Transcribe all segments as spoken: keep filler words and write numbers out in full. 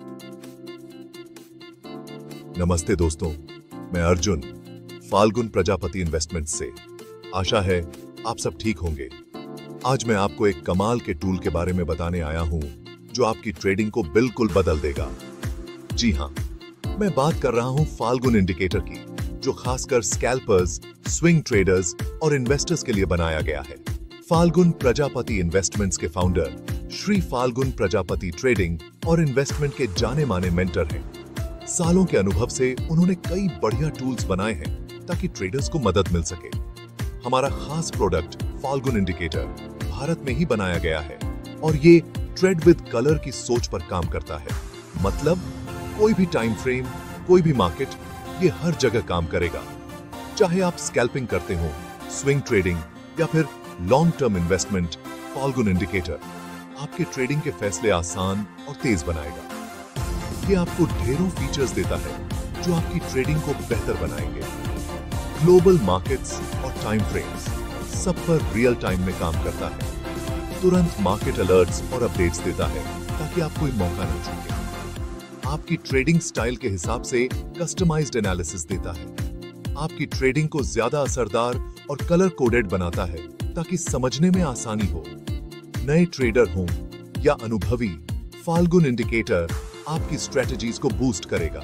नमस्ते दोस्तों, मैं अर्जुन फाल्गुन प्रजापति इन्वेस्टमेंट्स से। आशा है आप सब ठीक होंगे। आज मैं आपको एक कमाल के टूल के बारे में बताने आया हूं जो आपकी ट्रेडिंग को बिल्कुल बदल देगा। जी हां, मैं बात कर रहा हूं फाल्गुन इंडिकेटर की, जो खासकर स्कैल्पर्स, स्विंग ट्रेडर्स और इन्वेस्टर्स के लिए बनाया गया है। फाल्गुन प्रजापति इन्वेस्टमेंट्स के फाउंडर श्री फाल्गुन प्रजापति ट्रेडिंग और इन्वेस्टमेंट के जाने माने मेंटर हैं। सालों के अनुभव से उन्होंने कई बढ़िया टूल्स बनाए हैं ताकि ट्रेडर्स को मदद मिल सके। हमारा खास प्रोडक्ट फाल्गुन इंडिकेटर भारत में ही बनाया गया है और ये ट्रेड विद कलर की सोच पर काम करता है। मतलब कोई भी टाइम फ्रेम, कोई भी मार्केट, ये हर जगह काम करेगा। चाहे आप स्कैल्पिंग करते हो, स्विंग ट्रेडिंग या फिर long term investment, Falgun indicator आपके ट्रेडिंग के फैसले आसान और तेज बनाएगा। ये आपको ढेरों फीचर्स देता है जो आपकी ट्रेडिंग को बेहतर बनाएंगे। ग्लोबल मार्केट्स और टाइम फ्रेम्स सब पर रियल टाइम में काम करता है। तुरंत मार्केट अलर्ट्स और अपडेट्स देता है ताकि आप कोई मौका न चूकें। आपकी ट्रेडिंग स्टाइल के हिसाब से कस्टमाइज्ड एनालिसिस देता है। आपकी ट्रेडिंग को ज्यादा असरदार और कलर कोडेड बनाता है ताकि समझने में आसानी हो। नए ट्रेडर हों या अनुभवी, फाल्गुन इंडिकेटर आपकी स्ट्रेटजीज को बूस्ट करेगा।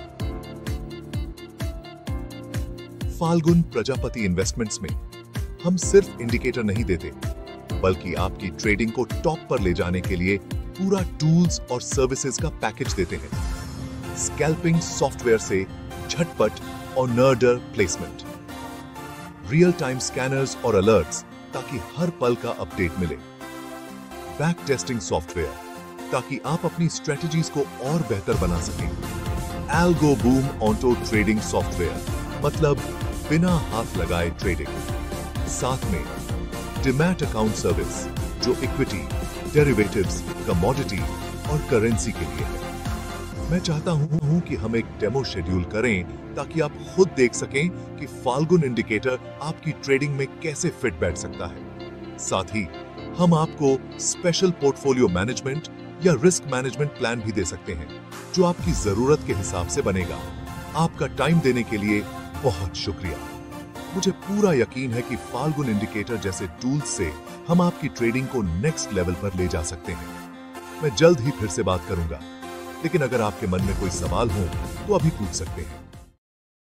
फाल्गुन प्रजापति इन्वेस्टमेंट्स में हम सिर्फ इंडिकेटर नहीं देते, बल्कि आपकी ट्रेडिंग को टॉप पर ले जाने के लिए पूरा टूल्स और सर्विसेज का पैकेज देते हैं। स्कैल्पिंग सॉफ्टवेयर से झटपट और न डर प्लेसमेंट, रियल टाइम स्कैनर्स और अलर्ट्स ताकि हर पल का अपडेट मिले, बैक टेस्टिंग सॉफ्टवेयर ताकि आप अपनी स्ट्रेटजीज को और बेहतर बना सकें, algo boom auto trading software, मतलब बिना हाथ लगाए ट्रेडिंग, साथ में डीमैट अकाउंट सर्विस जो इक्विटी, डेरिवेटिव्स, कमोडिटी और करेंसी के लिए है। मैं चाहता हूं कि हम एक डेमो शेड्यूल करें ताकि आप खुद देख सकें कि फाल्गुन इंडिकेटर आपकी ट्रेडिंग में कैसे फिट बैठ सकता है। साथ ही हम आपको स्पेशल पोर्टफोलियो मैनेजमेंट या रिस्क मैनेजमेंट प्लान भी दे सकते हैं जो आपकी जरूरत के हिसाब से बनेगा। आपका टाइम देने के लिए बहुत शुक्रिया। मुझे पूरा यकीन है कि फाल्गुन इंडिकेटर जैसे टूल्स से हम आपकी ट्रेडिंग को नेक्स्ट लेवल पर ले जा सकते हैं। मैं जल्द ही फिर से बात करूंगा, लेकिन अगर आपके मन में कोई सवाल हो तो अभी पूछ सकते हैं।